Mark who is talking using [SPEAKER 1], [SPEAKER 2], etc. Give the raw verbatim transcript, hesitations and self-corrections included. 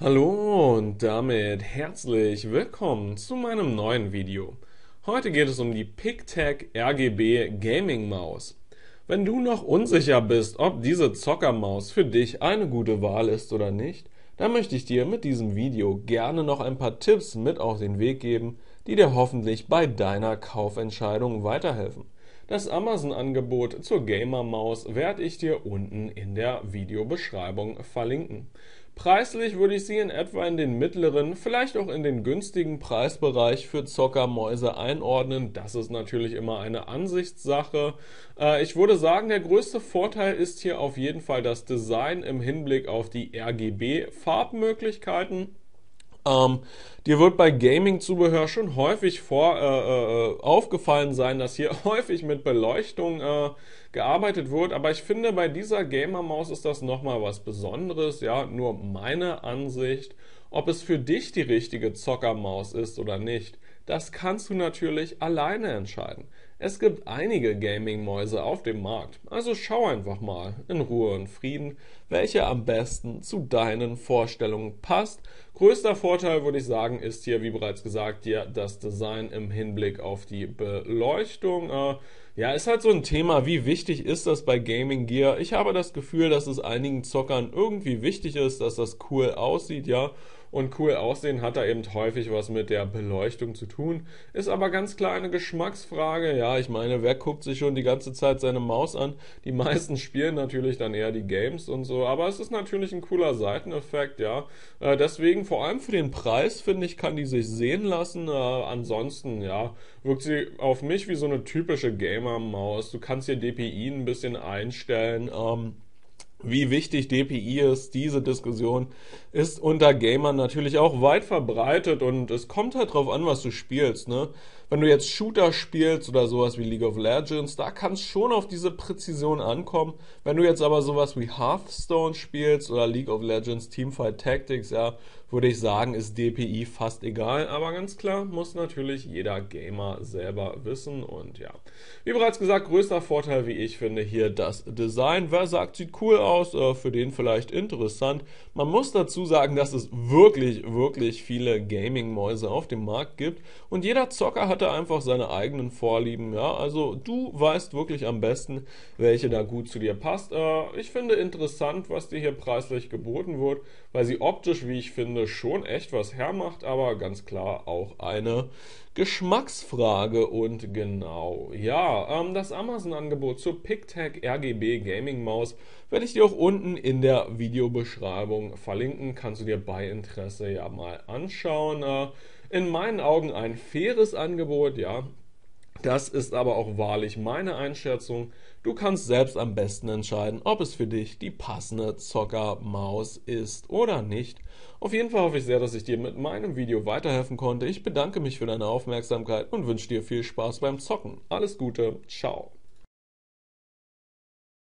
[SPEAKER 1] Hallo und damit herzlich willkommen zu meinem neuen Video. Heute geht es um die PicTac R G B Gaming Maus. Wenn du noch unsicher bist, ob diese Zockermaus für dich eine gute Wahl ist oder nicht, dann möchte ich dir mit diesem Video gerne noch ein paar Tipps mit auf den Weg geben, die dir hoffentlich bei deiner Kaufentscheidung weiterhelfen. Das Amazon-Angebot zur Gamer-Maus werde ich dir unten in der Videobeschreibung verlinken. Preislich würde ich sie in etwa in den mittleren, vielleicht auch in den günstigen Preisbereich für Zockermäuse einordnen. Das ist natürlich immer eine Ansichtssache. Äh, ich würde sagen, der größte Vorteil ist hier auf jeden Fall das Design im Hinblick auf die R G B-Farbmöglichkeiten. Ähm, dir wird bei Gaming-Zubehör schon häufig vor, äh, äh, aufgefallen sein, dass hier häufig mit Beleuchtung äh, gearbeitet wird, aber ich finde, bei dieser Gamer-Maus ist das nochmal was Besonderes, ja, nur meine Ansicht. Ob es für dich die richtige Zockermaus ist oder nicht, das kannst du natürlich alleine entscheiden. Es gibt einige Gaming-Mäuse auf dem Markt, also schau einfach mal in Ruhe und Frieden, welche am besten zu deinen Vorstellungen passt. Größter Vorteil, würde ich sagen, ist hier, wie bereits gesagt, ja, das Design im Hinblick auf die Beleuchtung. Äh, ja, ist halt so ein Thema, wie wichtig ist das bei Gaming Gear? Ich habe das Gefühl, dass es einigen Zockern irgendwie wichtig ist, dass das cool aussieht, ja. Und cool aussehen hat da eben häufig was mit der Beleuchtung zu tun. Ist aber ganz klar eine Geschmacksfrage. Ja, ich meine, wer guckt sich schon die ganze Zeit seine Maus an? Die meisten spielen natürlich dann eher die Games und so. Aber es ist natürlich ein cooler Seiteneffekt, ja. Äh, deswegen, vor allem für den Preis, finde ich, kann die sich sehen lassen. Äh, ansonsten, ja, wirkt sie auf mich wie so eine typische Gamer-Maus. Du kannst hier D P I ein bisschen einstellen. Ähm, Wie wichtig D P I ist, diese Diskussion ist unter Gamern natürlich auch weit verbreitet und es kommt halt drauf an, was du spielst, ne? Wenn du jetzt Shooter spielst oder sowas wie League of Legends, da kann es schon auf diese Präzision ankommen. Wenn du jetzt aber sowas wie Hearthstone spielst oder League of Legends Teamfight Tactics, ja, würde ich sagen, ist D P I fast egal. Aber ganz klar, muss natürlich jeder Gamer selber wissen und ja. Wie bereits gesagt, größter Vorteil, wie ich finde, hier das Design. Wer sagt, sieht cool aus, äh, für den vielleicht interessant. Man muss dazu sagen, dass es wirklich, wirklich viele Gaming-Mäuse auf dem Markt gibt und jeder Zocker hat da einfach seine eigenen Vorlieben, ja. Also du weißt wirklich am besten, welche da gut zu dir passt. Äh, ich finde interessant, was dir hier preislich geboten wird, weil sie optisch, wie ich finde, schon echt was hermacht, aber ganz klar auch eine Geschmacksfrage und genau, ja, ähm, das Amazon-Angebot zur PicTac R G B Gaming Maus werde ich dir auch unten in der Videobeschreibung verlinken, kannst du dir bei Interesse ja mal anschauen. Äh, in meinen Augen ein faires Angebot, ja. Das ist aber auch wahrlich meine Einschätzung. Du kannst selbst am besten entscheiden, ob es für dich die passende Zockermaus ist oder nicht. Auf jeden Fall hoffe ich sehr, dass ich dir mit meinem Video weiterhelfen konnte. Ich bedanke mich für deine Aufmerksamkeit und wünsche dir viel Spaß beim Zocken. Alles Gute, ciao.